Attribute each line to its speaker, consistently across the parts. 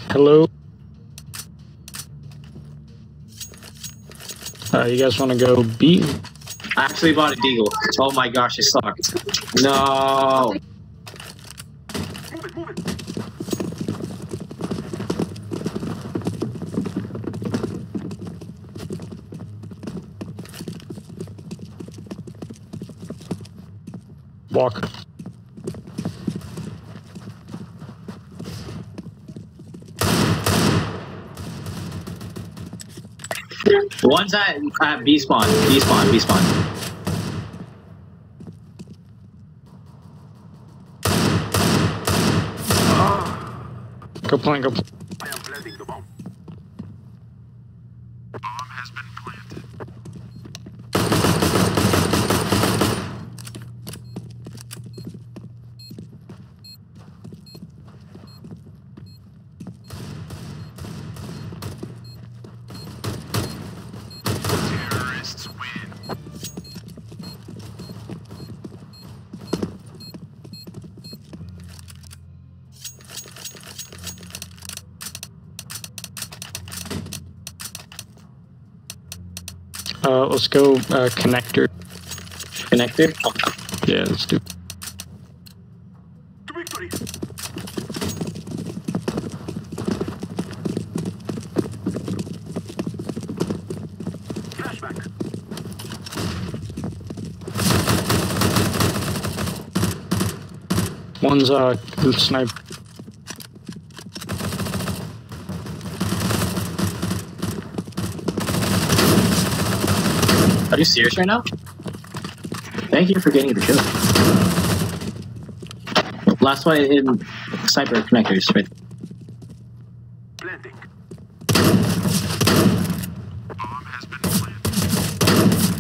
Speaker 1: Hello? You guys want to go B?
Speaker 2: I actually bought a deagle. Oh my gosh, it sucked. No.
Speaker 1: Walk.
Speaker 2: One's at B spawn. B spawn. B spawn.
Speaker 1: Go plant, go plant.
Speaker 3: I am planting the bomb. Bomb has been planted. Terrorists win.
Speaker 1: Let's go connector.
Speaker 2: Connected?
Speaker 1: Yeah, let's do.
Speaker 3: To victory. Flashback.
Speaker 1: One's snipe.
Speaker 2: Are you serious right now? Thank you for getting the kill. Last one in sniper connectors, right?
Speaker 3: Planting. Bomb has been planted.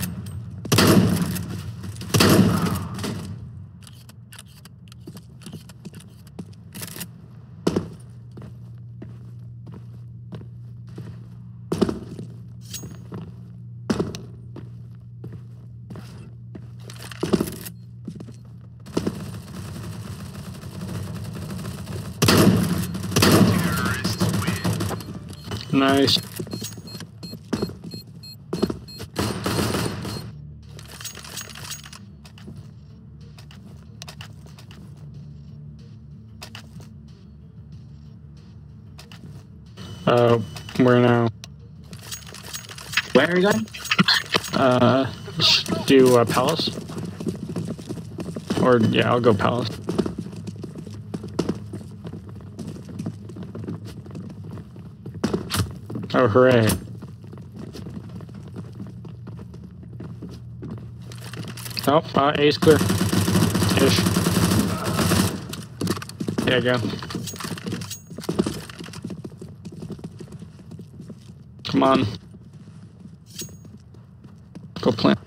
Speaker 1: Nice. Where now?
Speaker 2: Where are you going?
Speaker 1: Just do Palace. Or yeah, I'll go Palace. Oh, hooray. Oh, A's clear. Ish. There you go. Come on. Go plant.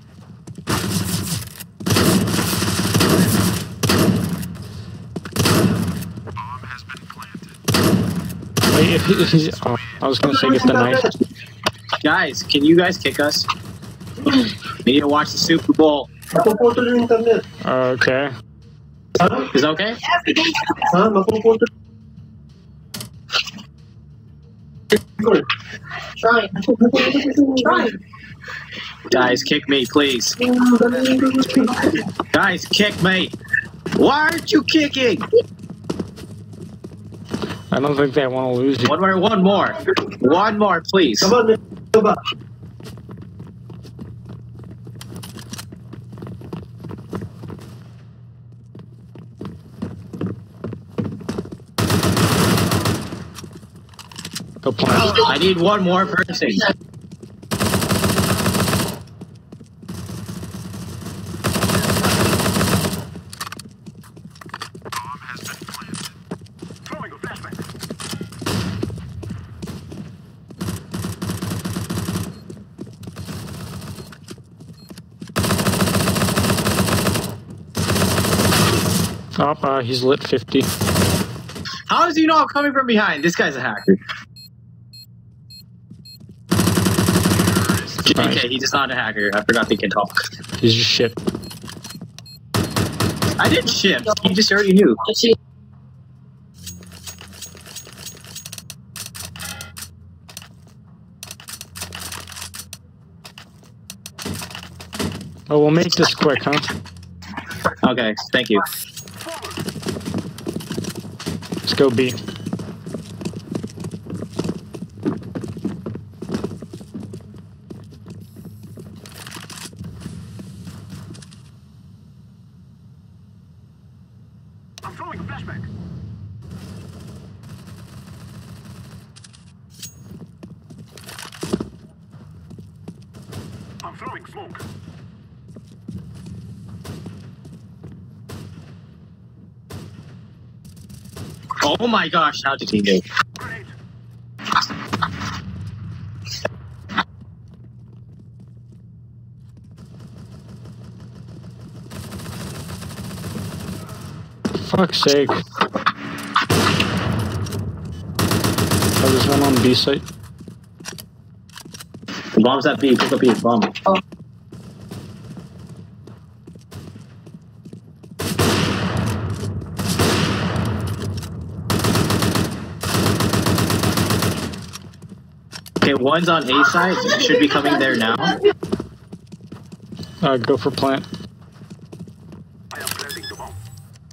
Speaker 3: Bomb has been planted.
Speaker 1: Wait, if he's... Oh, I was gonna say get the knife.
Speaker 2: Guys, can you guys kick us? We need to watch the Super Bowl.
Speaker 4: Napuputol yung internet.
Speaker 1: Okay.
Speaker 2: Is that okay?
Speaker 4: Ha? Napuputol.
Speaker 5: Try.
Speaker 2: Guys, kick me, please. Guys, kick me. Why aren't you kicking?
Speaker 1: I don't think they want to lose you.
Speaker 2: One more. One more, please.
Speaker 4: Come on, diba?
Speaker 1: Go plant.
Speaker 2: I need one more person.
Speaker 3: Bomb has been planted. Throwing a flashback.
Speaker 1: Oh, he's lit 50.
Speaker 2: How does he know I'm coming from behind? This guy's a hacker. Okay, he's just not a hacker. I forgot they can talk.
Speaker 1: He's just shit.
Speaker 2: I didn't shift. He just already knew.
Speaker 1: Oh, we'll make this quick, huh?
Speaker 2: Okay, thank you.
Speaker 1: Let's go B.
Speaker 3: I'm throwing a flashback. I'm throwing smoke.
Speaker 2: Oh my gosh, how did he do?
Speaker 3: Grenade.
Speaker 1: Fuck's sake. Oh, there's one on B site.
Speaker 2: The bomb's at B, pick up B, bomb. Okay, one's on A side, should be coming there now.
Speaker 1: Go for plant.
Speaker 3: I am planting the bomb.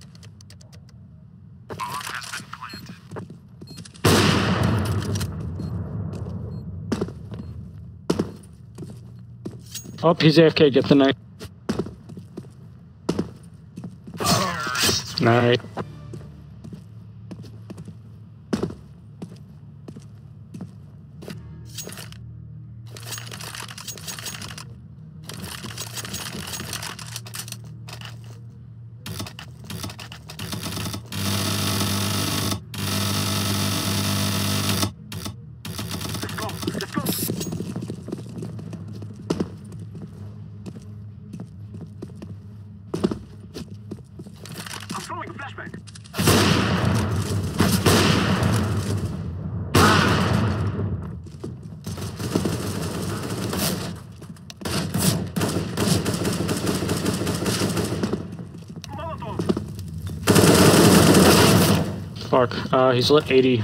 Speaker 1: Oh, he's AFK. Get the knight. Night.
Speaker 3: Let's go. Let's go. I'm throwing a flashback. Molotov.
Speaker 1: Fuck. He's lit 80.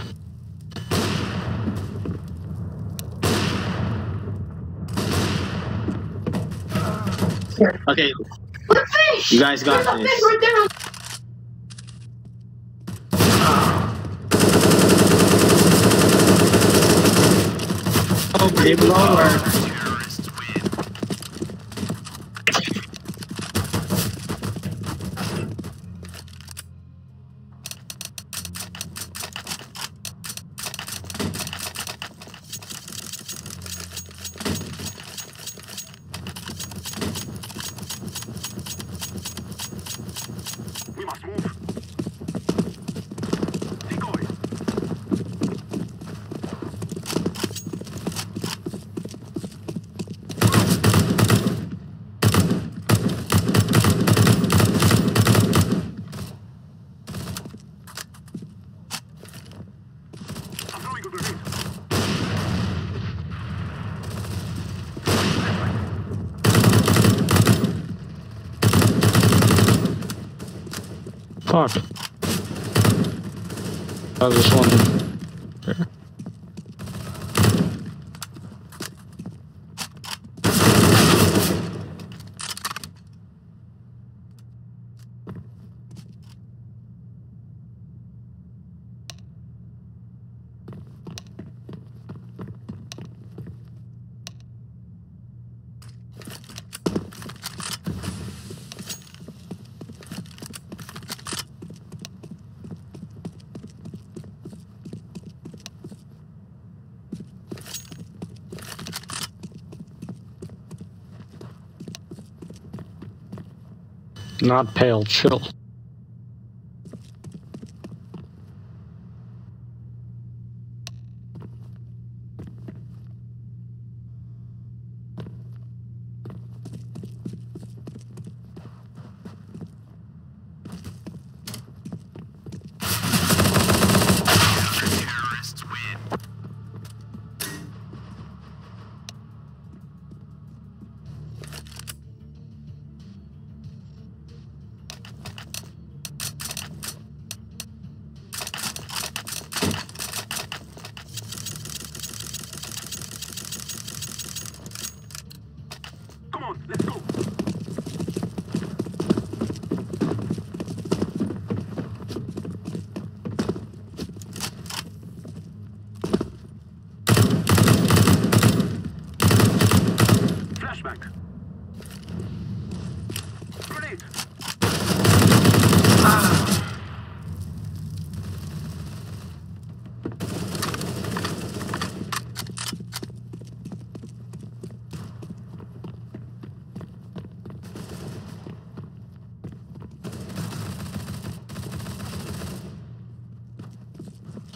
Speaker 2: Okay, you guys got this. Oh, game over.
Speaker 3: We must move. Decoy. I'm throwing a grenade.
Speaker 1: Fuck. Oh, there's one. There. Not pale, chill.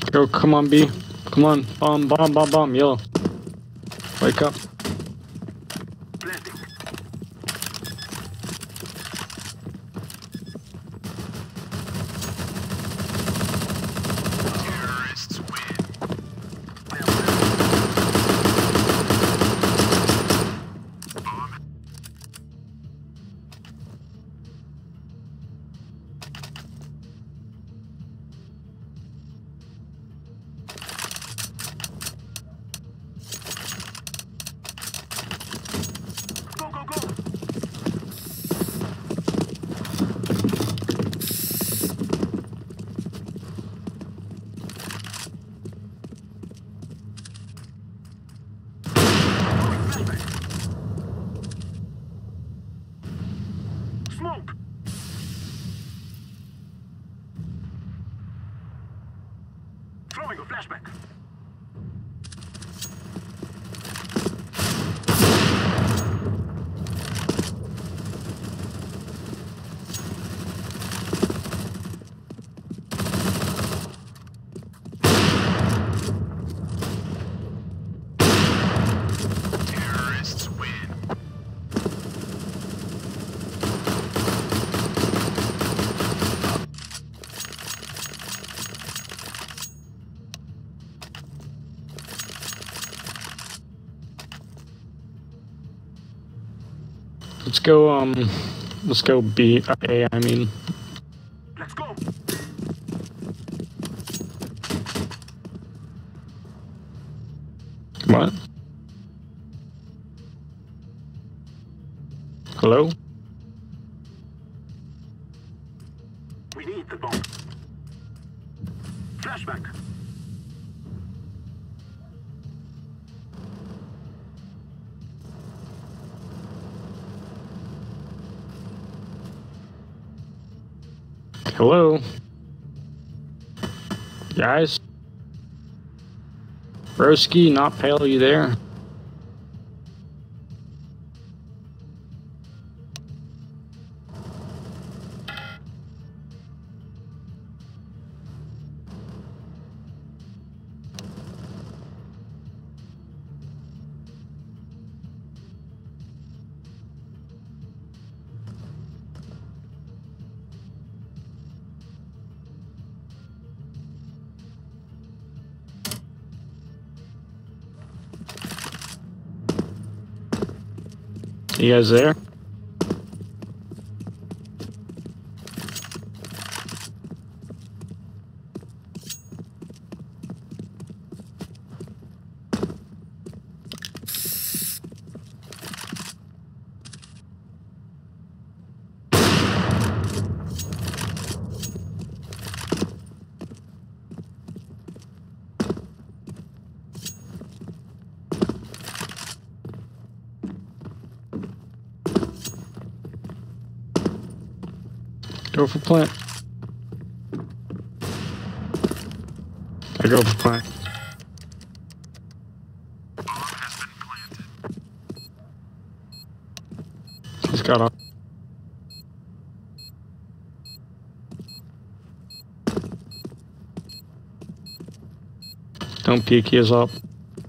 Speaker 1: Go, come on, B. Come on. Bomb. Yellow. Wake up.
Speaker 3: Planting. Terrorists win. I am Go, go, go! Smoke! Throwing a flashback. Terrorists win.
Speaker 1: Let's go B, A, I mean.
Speaker 3: Let's go.
Speaker 1: What? Hello?
Speaker 3: We need the bomb. Flashback.
Speaker 1: Hello? Guys? Broski, not pale, you there? You guys there? Go for plant. I go for plant.
Speaker 3: Bomb has been planted.
Speaker 1: He's got up. Don't peek, he is up.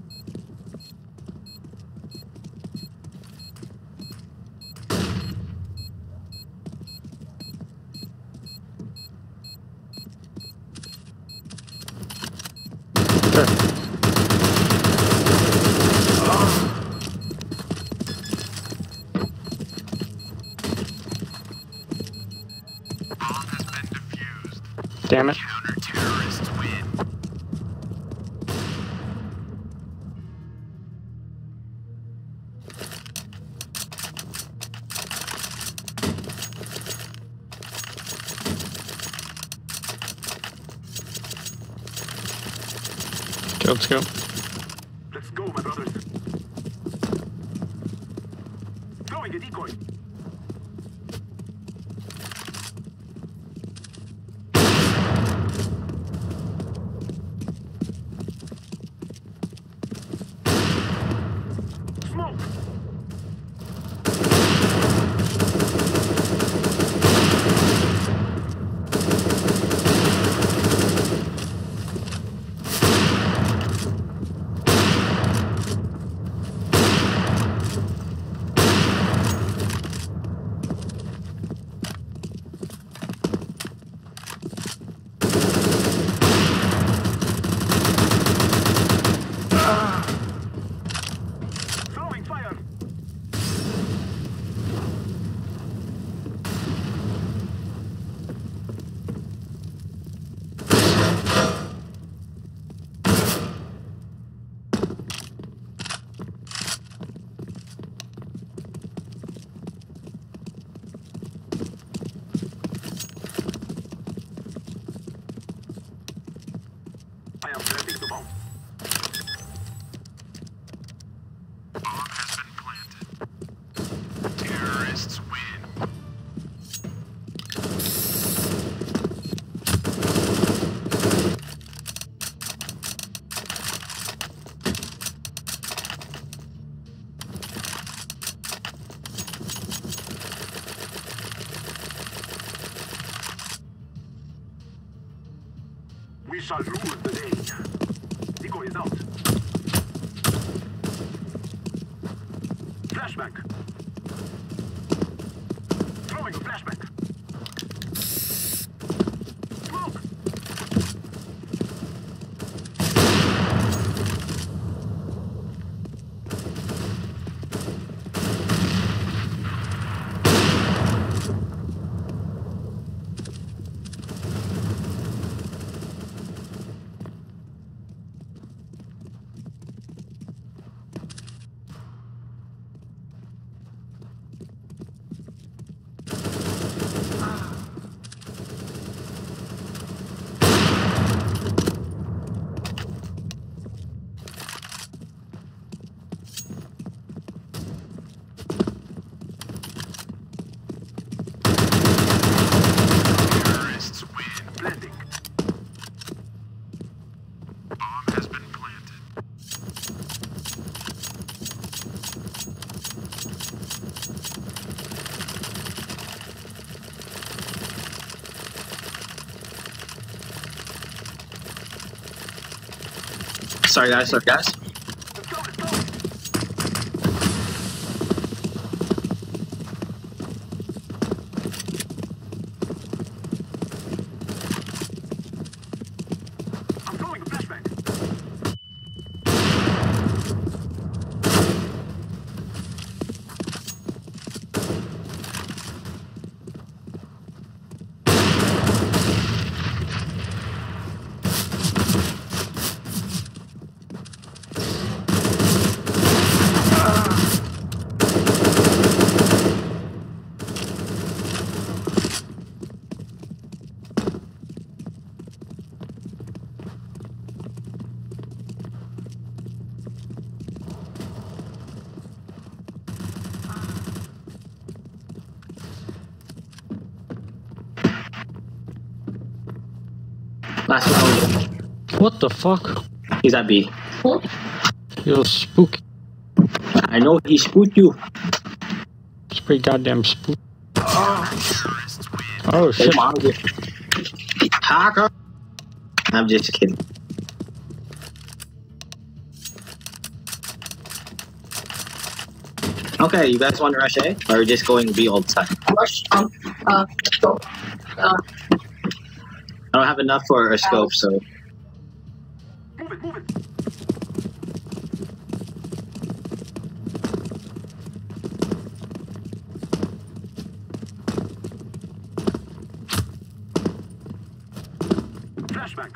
Speaker 3: Bomb has been defused.
Speaker 1: Damn it.
Speaker 3: Counter-terrorists win.
Speaker 1: Okay, let's go.
Speaker 3: Let's go, my brothers. Throwing a decoy. Smoke. I am planting the bomb. Bomb has been planted. Terrorists win. We shall rule the day. Decoy is out. Flashback. Throwing a flashback. Smoke. Terrorists win. Blending. Bomb has been planted.
Speaker 2: Sorry guys, sorry guys.
Speaker 3: Let's go, let's go. I'm throwing a flashback.
Speaker 2: Last one.
Speaker 1: What the fuck?
Speaker 2: He's at B.
Speaker 1: You're spooky.
Speaker 2: I know he spooked you.
Speaker 1: It's pretty goddamn spooky.
Speaker 3: Terrorists win.
Speaker 1: Oh shit.
Speaker 2: Hacker. I'm just kidding. Okay, you guys want to rush A? Or just going B all the time?
Speaker 5: Rush, let's go.
Speaker 2: I don't have enough for a scope, so...
Speaker 3: Move it, move it. Flashback.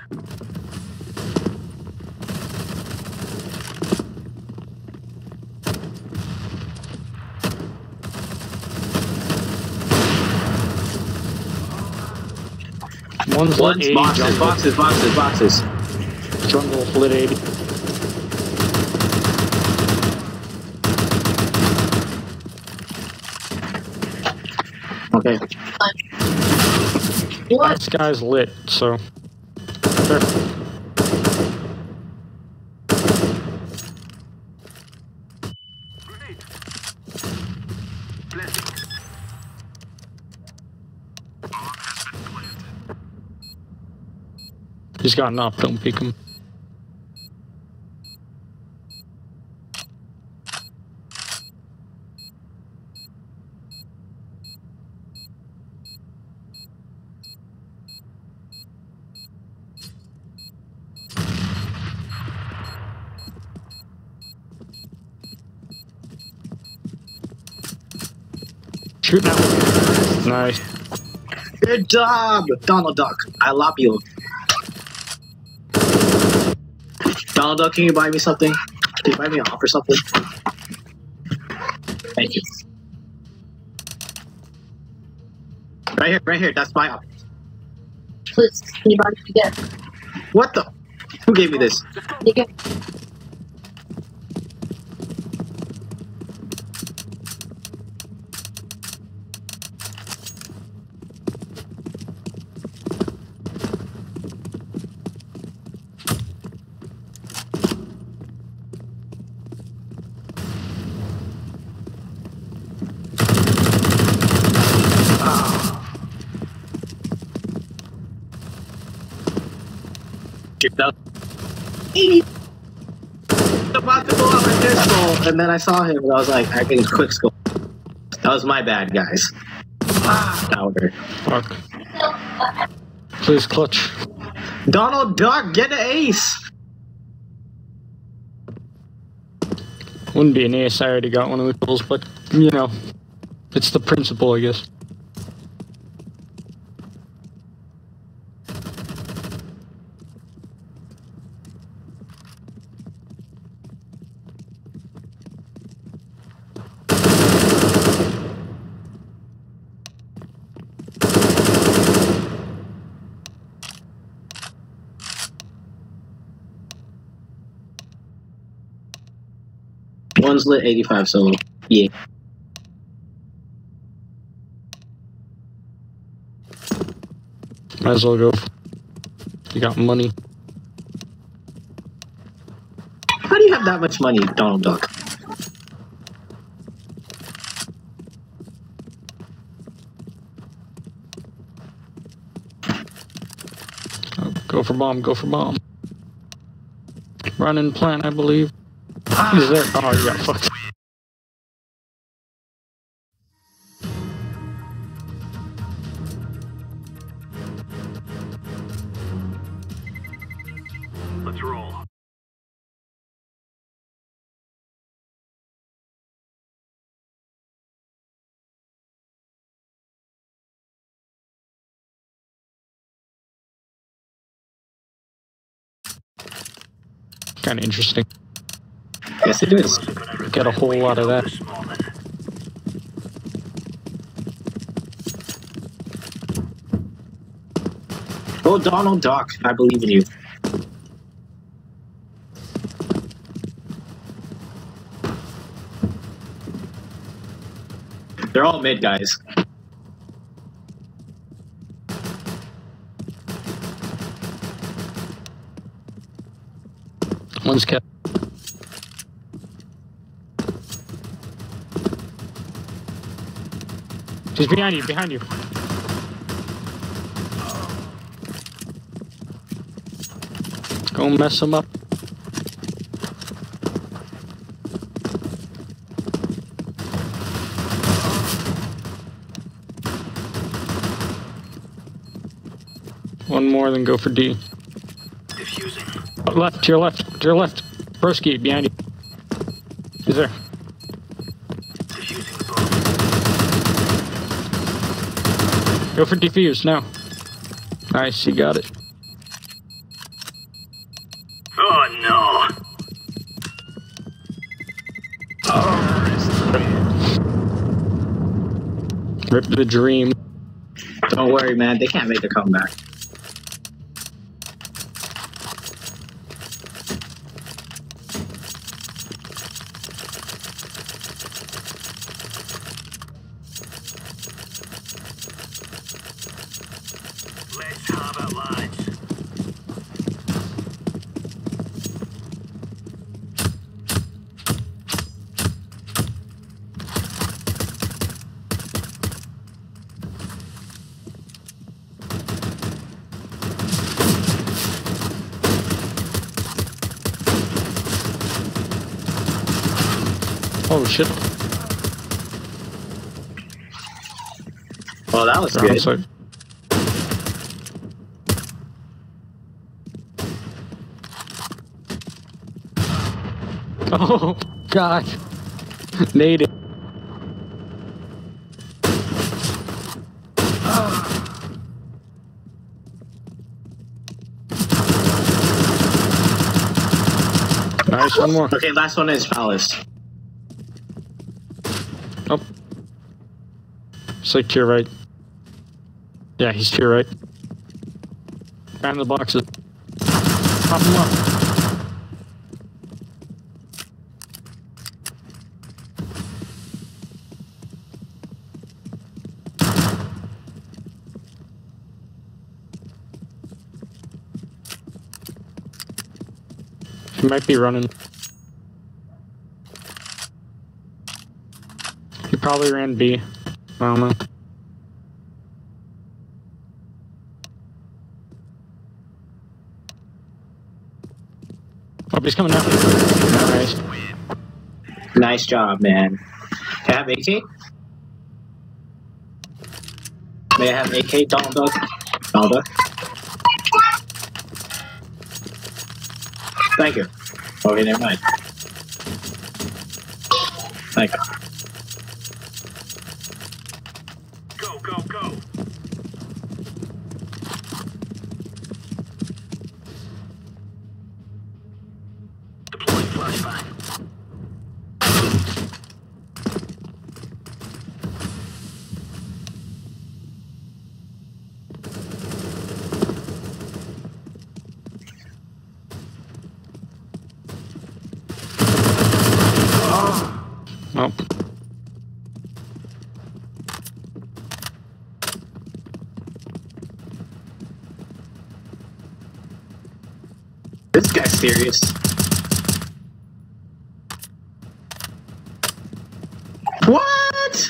Speaker 1: One's
Speaker 2: One's
Speaker 1: lit 80,
Speaker 2: boxes, boxes, boxes, boxes.
Speaker 1: jungle lit 80.
Speaker 2: Okay.
Speaker 5: What?
Speaker 1: This guy's lit, so. There.
Speaker 3: Grenade. Blending. Bomb has been planted.
Speaker 1: He's got enough, don't peek him. Shoot now. Nice.
Speaker 2: Good job, Donald Duck. I love you. Donald Duck, can you buy me something? Can you buy me off or something? Thank you. Right here, right here. That's my op.
Speaker 5: Please, can you buy me again?
Speaker 2: What the? Who gave me this?
Speaker 5: You get
Speaker 2: About to blow out my pistol, and then I saw him, and I was like, I can quick scope. That was my bad, guys. Powder.
Speaker 1: Fuck. Please clutch.
Speaker 2: Donald Duck, get an ace!
Speaker 1: Wouldn't be an ace, I already got one of the kills, but, you know, it's the principle, I guess.
Speaker 2: One's lit 85 solo. Yeah.
Speaker 1: Might as well go. You got money.
Speaker 2: How do you have that much money, Donald Duck?
Speaker 1: Oh, go for bomb, go for bomb. Run and plant, I believe. He's there. Oh, you got fucked.
Speaker 3: Let's roll.
Speaker 1: Kind of interesting.
Speaker 2: Yes, it is.
Speaker 1: Get a whole lot of that.
Speaker 2: Oh, Donald Duck, I believe in you. They're all mid, guys.
Speaker 1: One's kept. He's behind you, behind you. Go mess him up. One more, then go for D.
Speaker 3: Diffusing.
Speaker 1: Left, to your left, to your left. Broski, behind you. He's there.
Speaker 3: Diffusing the bomb.
Speaker 1: Go for defuse now. Nice, you got it.
Speaker 3: Oh no.
Speaker 1: Rip the dream.
Speaker 2: Don't worry, man. They can't make a comeback.
Speaker 3: Let's have it, lads.
Speaker 1: Oh shit.
Speaker 2: Well, that was
Speaker 1: Wrong
Speaker 2: good.
Speaker 1: side. Oh god. Native. Nice, one more.
Speaker 2: Okay, last one is Palace.
Speaker 1: Oh. It's like to your right. Yeah, he's to your right. Behind the boxes. Pop him up. He might be running. He probably ran B. I don't know. Oh, he's coming up. Nice.
Speaker 2: Nice job, man. Can I have AK? May I have AK, Donald Duck? Donald Duck? Thank you. Okay, never mind. Thank you.
Speaker 3: Go, go, go. Deploying flashbang.
Speaker 1: Nope.
Speaker 2: This guy's serious. What?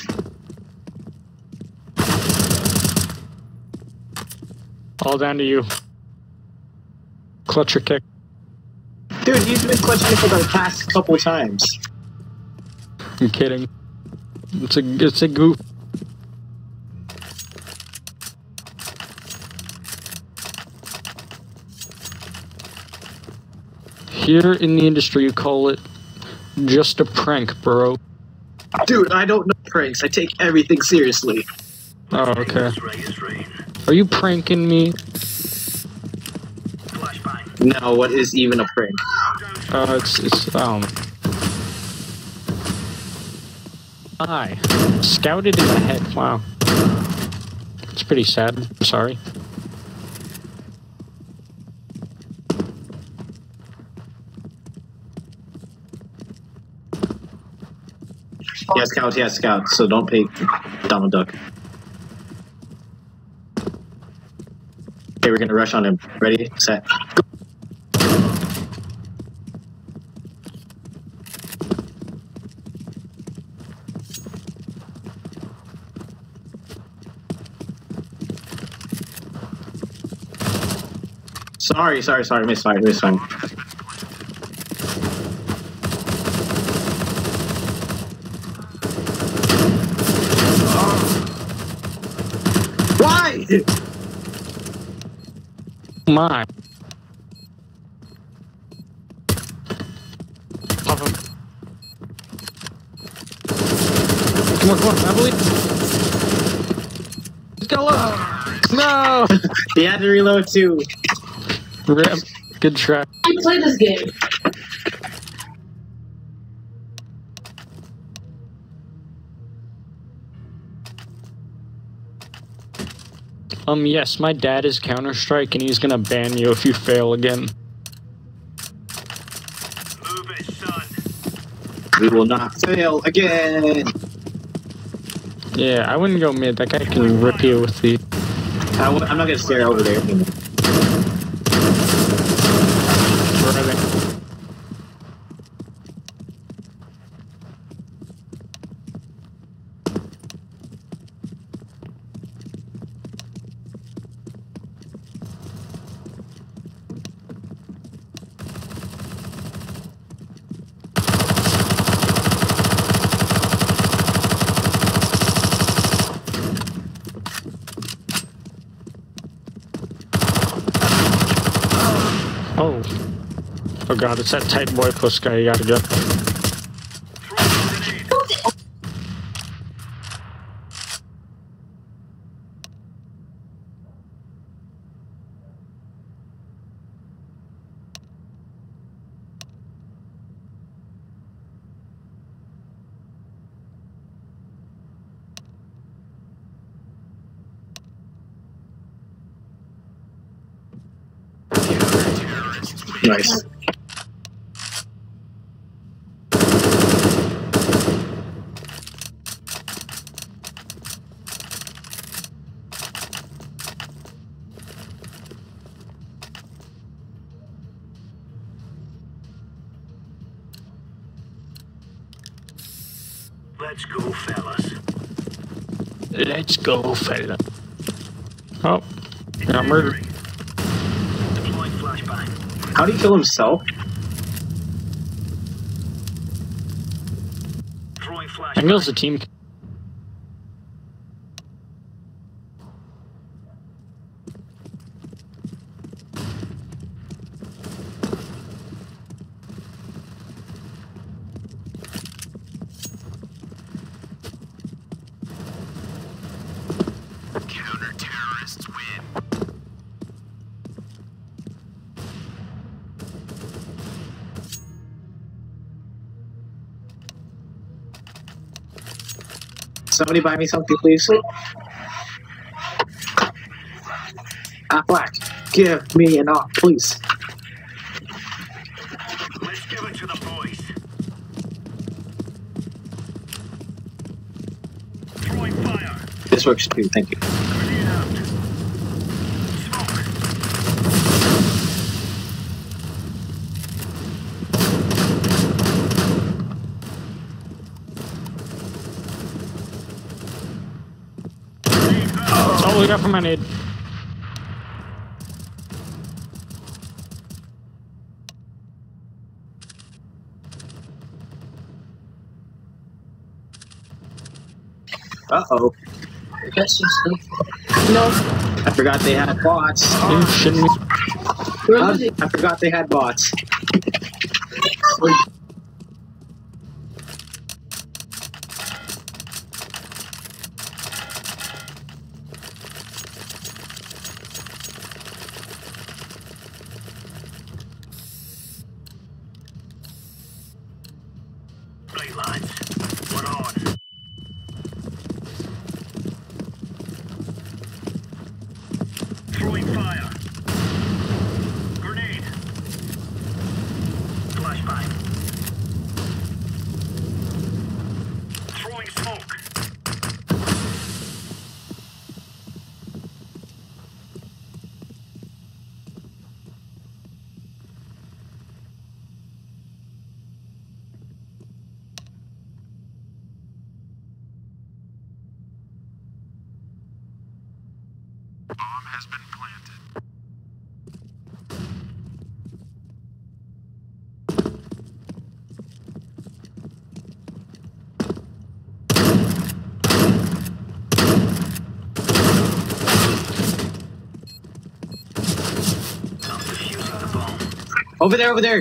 Speaker 1: All down to you. Clutch or kick.
Speaker 2: Dude, he's been clutching it for the past couple times.
Speaker 1: I'm kidding. It's a goof. Here in the industry, you call it just a prank, bro.
Speaker 2: Dude, I don't know pranks. I take everything seriously.
Speaker 1: Oh, okay.
Speaker 3: It's rain, it's rain.
Speaker 1: Are you pranking me?
Speaker 3: Flashbang.
Speaker 2: No, what is even a prank?
Speaker 1: I scouted in the head. Wow. It's pretty sad. I'm sorry.
Speaker 2: He has scouts, so don't pay Donald Duck. Okay, we're gonna rush on him. Ready, set, go. Sorry, misfire. Why?
Speaker 1: My. Pop him. Come on, I believe. He's got low. No!
Speaker 2: He had to reload too.
Speaker 1: Rip. Good try.
Speaker 5: I play this game.
Speaker 1: Yes, my dad is Counter-Strike and he's gonna ban you if you fail again.
Speaker 3: Move it, son.
Speaker 2: We will not fail again.
Speaker 1: Yeah, I wouldn't go mid. That guy can rip you with the...
Speaker 2: I'm not gonna stare over there.
Speaker 1: Where are they? Oh. Oh god, it's that tight boy puss guy, you gotta go.
Speaker 2: Nice.
Speaker 3: Let's go, fellas.
Speaker 1: Let's go, fella. Oh, got murdered.
Speaker 3: Deploying flashbang.
Speaker 2: How did he kill himself?
Speaker 3: Throwing
Speaker 1: I think it was
Speaker 3: flashbang.
Speaker 1: the team.
Speaker 3: Counter-terrorists win.
Speaker 2: Somebody buy me something, please. Black, give me an off, please.
Speaker 3: Let's give it to the boys. Throwing fire.
Speaker 2: This works too, thank you.
Speaker 3: Grenade out. Smoke. Grenade out.
Speaker 1: That's all we got for my nade.
Speaker 2: Uh-oh.
Speaker 5: That's just no.
Speaker 2: I forgot they had bots.
Speaker 1: You shitting me?
Speaker 5: Where is it?
Speaker 2: I forgot they had bots.
Speaker 3: Right, lads. We're on. Throwing fire. Grenade. Flashbang. Throwing smoke. Bomb has been planted. I'm defusing the bomb.
Speaker 2: Over there, over there.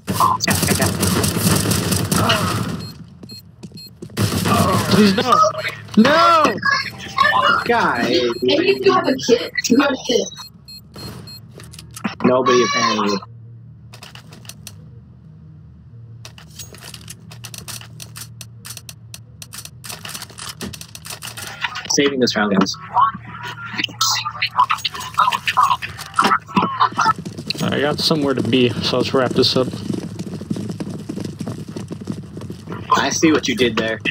Speaker 1: Please no. No!
Speaker 2: Guy.
Speaker 5: And you do have a kit. You have a kit.
Speaker 2: Nobody apparently. Saving this round, guys.
Speaker 1: I got somewhere to be, so let's wrap this up.
Speaker 2: I see what you did there.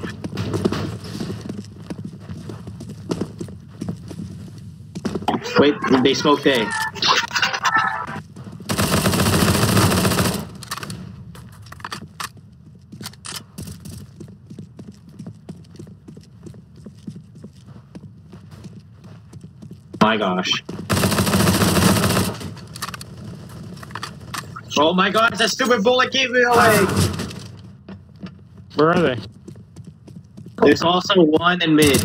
Speaker 2: Wait, they smoked A. My gosh. Oh my gosh, that stupid bullet gave me away!
Speaker 1: Where are they?
Speaker 2: There's also one in mid.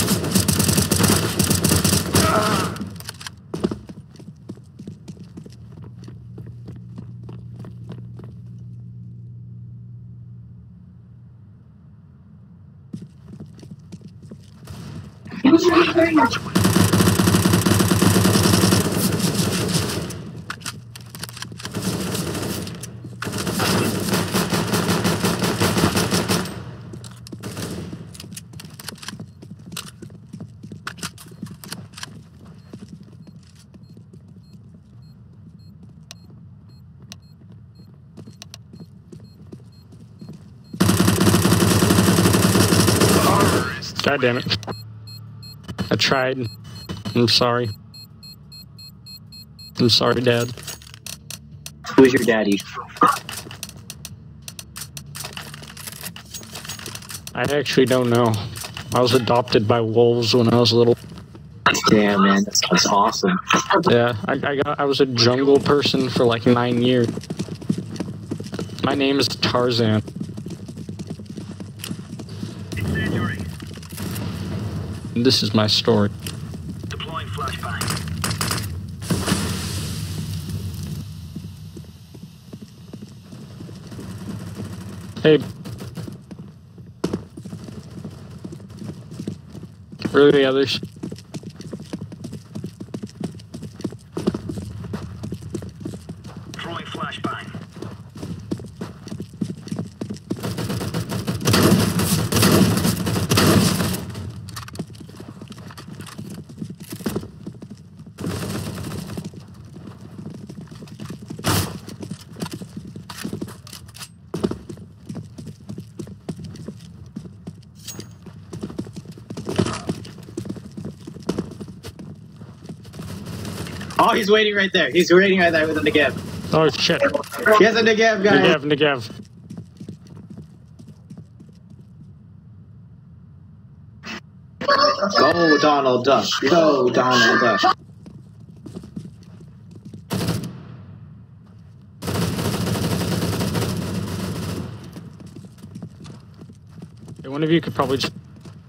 Speaker 5: Who's really very much?
Speaker 1: God damn it. I tried. I'm sorry. I'm sorry, Dad.
Speaker 2: Who's your daddy?
Speaker 1: I actually don't know. I was adopted by wolves when I was little.
Speaker 2: Damn, man, that's awesome.
Speaker 1: Yeah, I was a jungle person for like 9 years. My name is Tarzan.
Speaker 3: Incendiary.
Speaker 1: And this is my story.
Speaker 3: Deploying flashbang.
Speaker 1: Hey. Where are the others?
Speaker 3: Throwing flashbang.
Speaker 2: Oh, he's waiting right there. He's waiting right there with a Negev.
Speaker 1: Oh shit.
Speaker 2: He has a Negev, guys.
Speaker 1: Negev.
Speaker 2: Go, Donald Duck. Go, Donald Duck.
Speaker 1: Hey, one of you could probably just...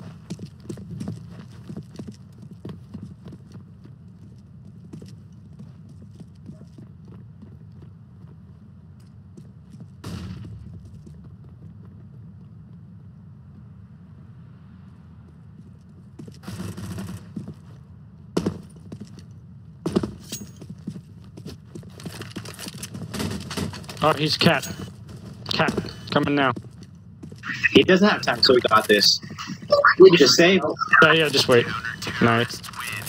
Speaker 1: Oh, he's Cat. Cat, coming now.
Speaker 2: He doesn't have time, so we got this. Just save.
Speaker 1: Yeah, just wait. Nice.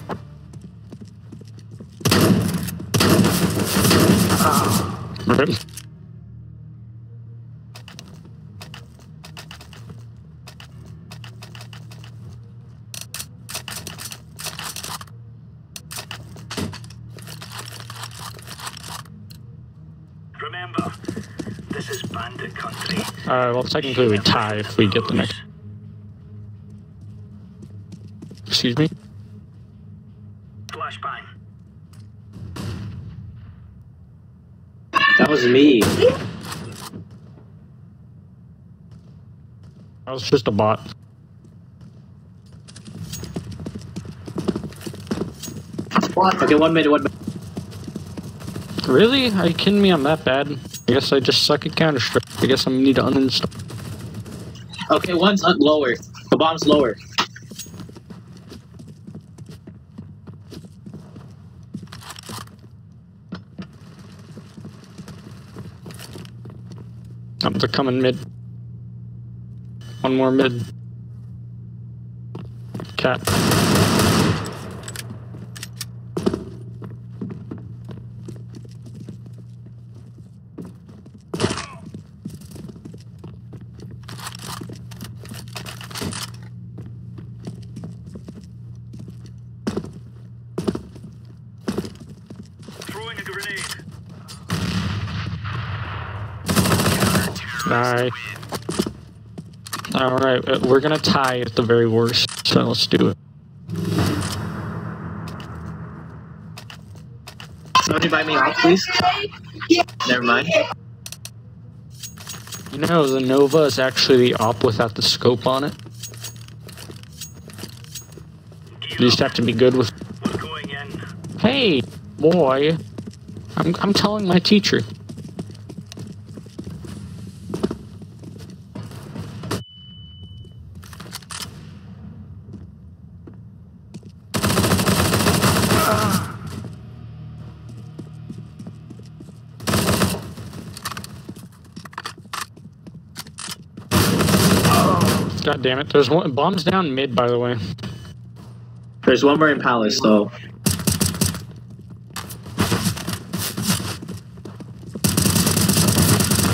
Speaker 1: Rip.
Speaker 3: Remember, this is bandit country.
Speaker 1: Well, technically we tie if we get the next... Excuse me?
Speaker 3: Flashbang.
Speaker 2: That was me.
Speaker 1: That was just a bot.
Speaker 2: Okay, 1 minute, 1 minute.
Speaker 1: Really? Are you kidding me? I'm that bad? I guess I just suck at Counter-Strike. I guess I need to uninstall.
Speaker 2: Okay, one's lower. The bomb's lower.
Speaker 1: They're coming mid. One more mid. Cat.
Speaker 3: Throwing a grenade.
Speaker 1: Alright. Alright, we're gonna tie at the very worst, so let's do it.
Speaker 2: Somebody buy me off, please. Never mind.
Speaker 1: You know, the Nova is actually the op without the scope on it. You just have to be good with...
Speaker 3: We're going in.
Speaker 1: Hey, boy. I'm telling my teacher. God damn it. There's one bombs down mid, by the way.
Speaker 2: There's one more in Palace, though.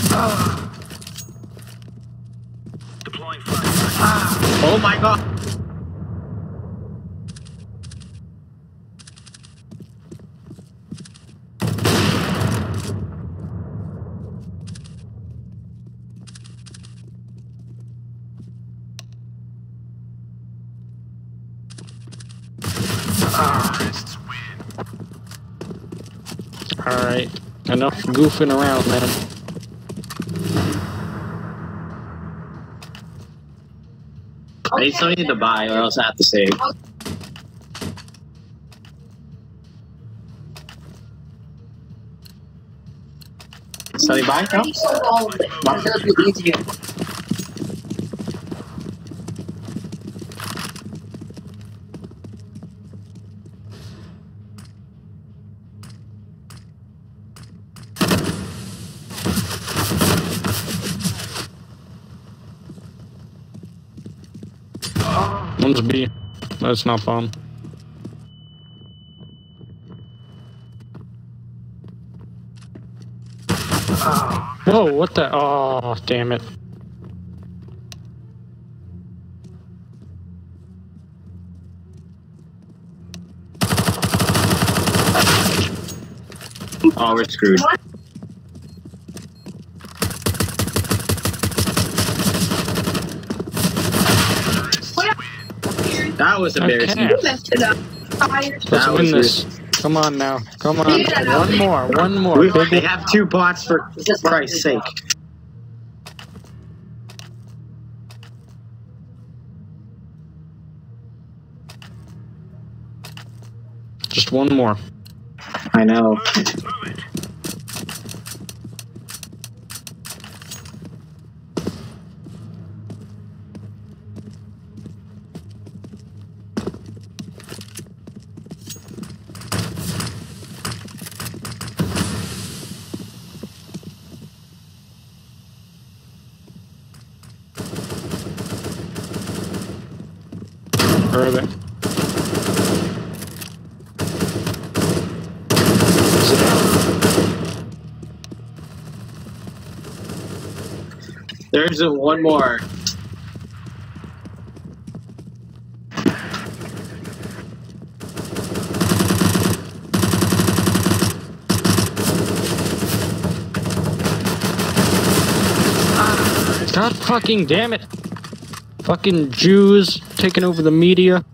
Speaker 3: Deploying flashbang.
Speaker 2: Oh my god!
Speaker 1: Alright. Enough goofing around, man.
Speaker 2: I still need to buy, or else I have to save. Somebody buy? No?
Speaker 5: already sold all of it. It'll be easier.
Speaker 1: One's B. That's not bomb. Whoa, what the? Oh, damn it.
Speaker 2: Oh, we're screwed. That was embarrassing.
Speaker 1: Okay.
Speaker 5: Messed it up.
Speaker 1: Let's
Speaker 2: That
Speaker 1: win
Speaker 2: was
Speaker 1: this. Come on now. Come on. One more. One more.
Speaker 2: They have 2 bots for Christ's sake.
Speaker 1: Just one more.
Speaker 2: I know.
Speaker 1: Where are they?
Speaker 2: There's one more.
Speaker 1: God fucking damn it. Fucking Jews taking over the media.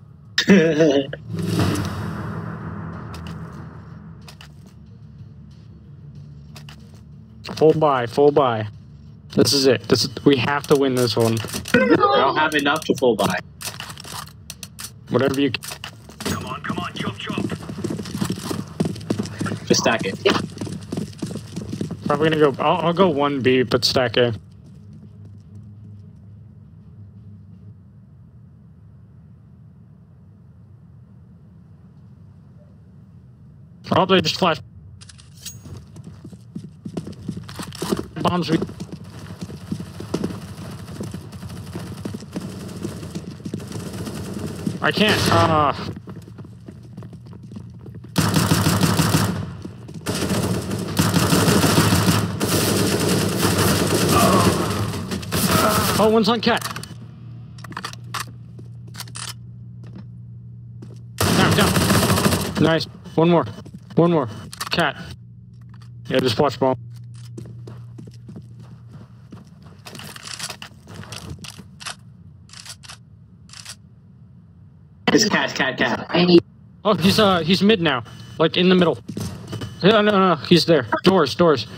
Speaker 1: Full buy, full buy. This is it. We have to win this one.
Speaker 2: I don't have enough to full buy.
Speaker 1: Whatever you.
Speaker 3: Come on, chop, chop.
Speaker 2: Just stack it.
Speaker 1: Probably gonna go. I'll go 1B, but stack A. Oh, they just flashed. Bombs. I can't. Oh, one's on cat. Down. Nice. One more. One more. Cat. Yeah, just watch bomb.
Speaker 2: It's cat.
Speaker 1: Oh, he's mid now. Like in the middle. No, he's there. Doors.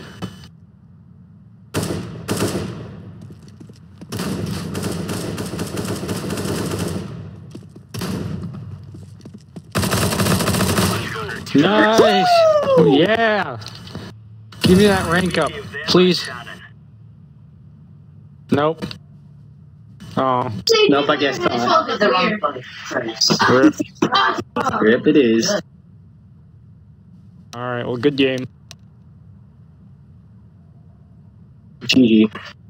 Speaker 1: Nice! Yeah! Give me that rank up, please. Nope. Oh.
Speaker 2: Nope, I guess not.
Speaker 5: The wrong place.
Speaker 1: Rip.
Speaker 2: Rip it is.
Speaker 1: Alright, well, good game.
Speaker 2: GG.